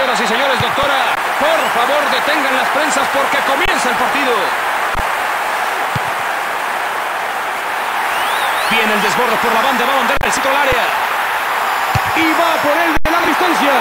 Señoras y señores, doctora, por favor detengan las prensas porque comienza el partido. Viene el desborde por la banda, va a mandar el centro al área. Y va por él de la distancia.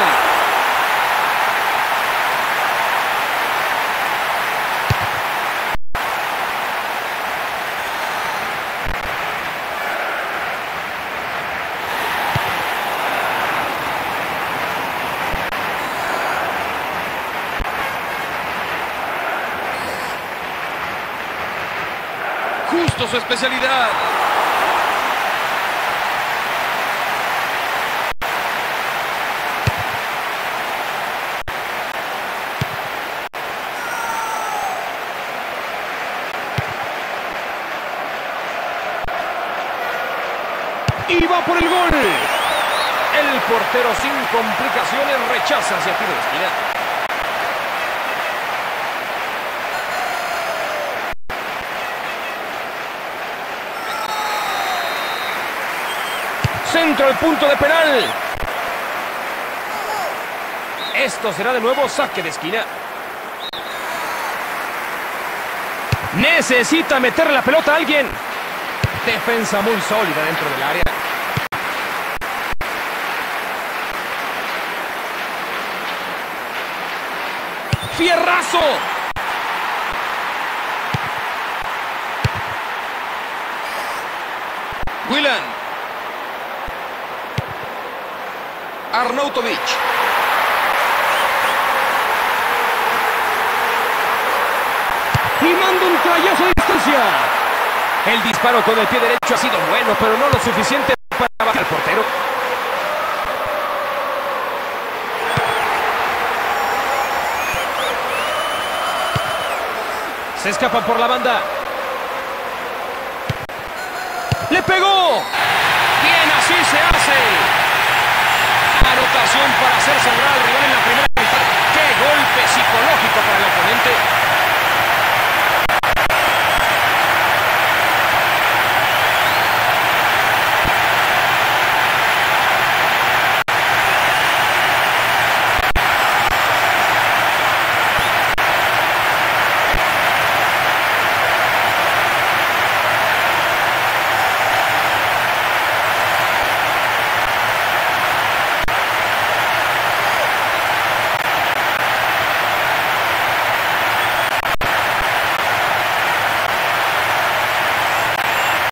Justo su especialidad. Y va por el gol. El portero sin complicaciones rechaza hacia tiro de esquina. Centro al punto de penal. Esto será de nuevo saque de esquina. Necesita meter la pelota a alguien. Defensa muy sólida dentro del área. ¡Fierrazo! Willan. Arnautovic. Y manda un trayazo de distancia. El disparo con el pie derecho ha sido bueno, pero no lo suficiente para bajar al portero. Se escapan por la banda. ¡Le pegó!